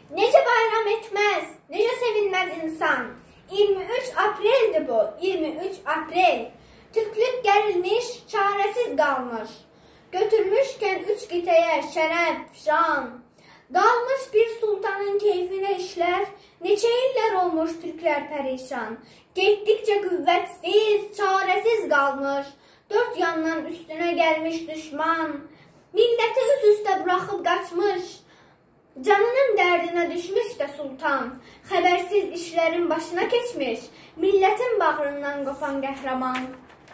Necə bayram etməz, necə sevinməz insan. 23 Aprel'dir bu, 23 Aprel. Türklük gərilmiş, çarəsiz qalmış. Götürmüşkən üç qitəyə şərəf, şan. Qalmış bir sultanın keyfinə işlər, neçə illər olmuş türklər pərişan. Getdikcə qüvvətsiz, çarəsiz qalmış, dörd yandan üstünə gəlmiş düşman. Milləti üz üstə buraxıb qaçmış, canının dərdinə düşmüş də sultan. Xəbərsiz işlərin başına keçmiş, millətin bağrından qopan qəhrəman.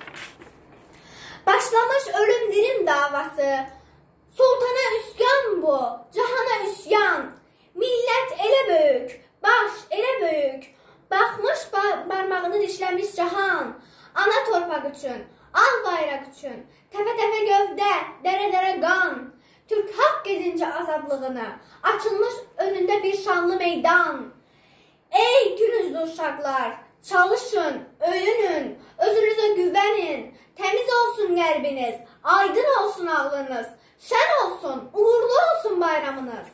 Başlamış ölüm dirim davası, sultana üsyan bu, cahana üsyan. Millət elə böyük, baş elə böyük, baxmış barmağını dişləmiş cahan. Ana torpaq üçün, ağ bayraq üçün, təpə-təpə gövdə, dərə-dərə qan. Türk haqq edincə azadlığını, açılmış önündə bir şanlı meydan. Ey gün üzlü uşaqlar, çalışın, öyünün, özünüzə güvənin. Təmiz olsun qəlbiniz, aydın olsun ağlınız, şən olsun, uğurlu olsun bayramınız.